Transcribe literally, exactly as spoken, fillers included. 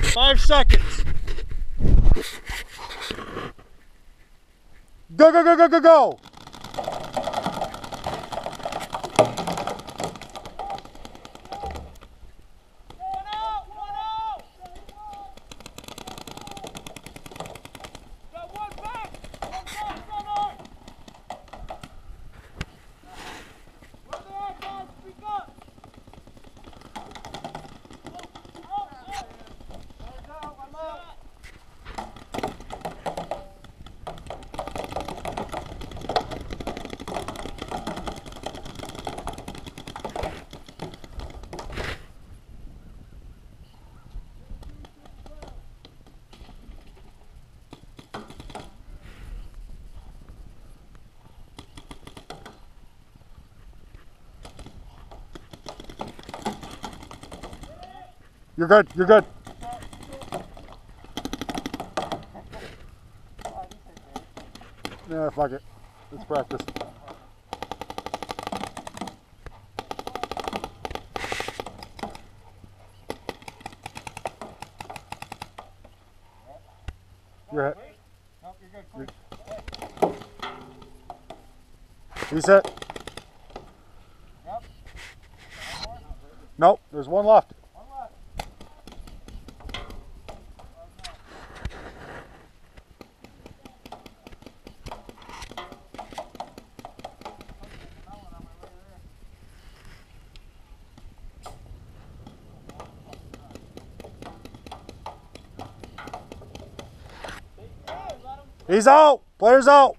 Five seconds. Go, go, go, go, go, go. You're good, you're good. Yeah, fuck it. Let's practice. You're hit. Nope, you're good. Reset. Yep. Nope, there's one left. One left. He's out. Player's out.